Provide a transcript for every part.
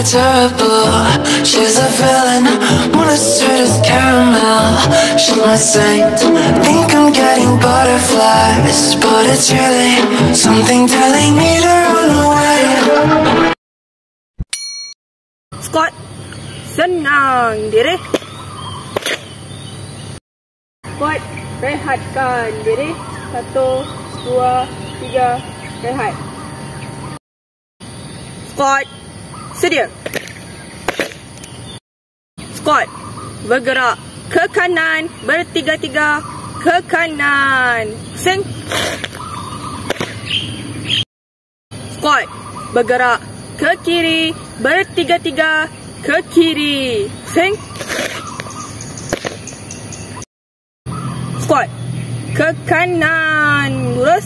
pretty terrible. She's a villain, one as sweet as caramel. She's my saint, think I'm getting butterflies, but it's really something telling me to run away. Squat, senang diri. Squat, rehatkan diri. 1, 2, 3, rehat. Squat, sedia. Squat, bergerak ke kanan, bertiga-tiga ke kanan. Sing. Squat, bergerak ke kiri, bertiga-tiga ke kiri. Sing. Squat, ke kanan, lurus.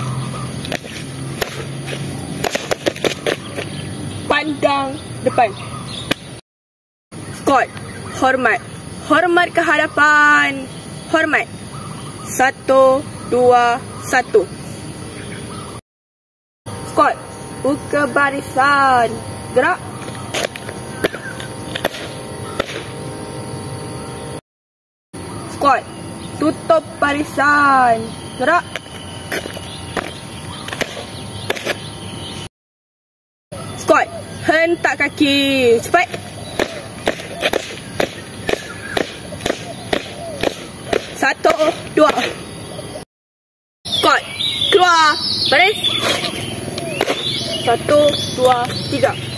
Pandang depan. Squat, hormat. Hormat ke hadapan. Hormat. 1, 2, 1. Squat, buka barisan. Gerak. Squat, tutup barisan. Gerak. Squat, hentak kaki. Cepat. Satu, 2. Squat, keluar. Baris. 1, 2, 3.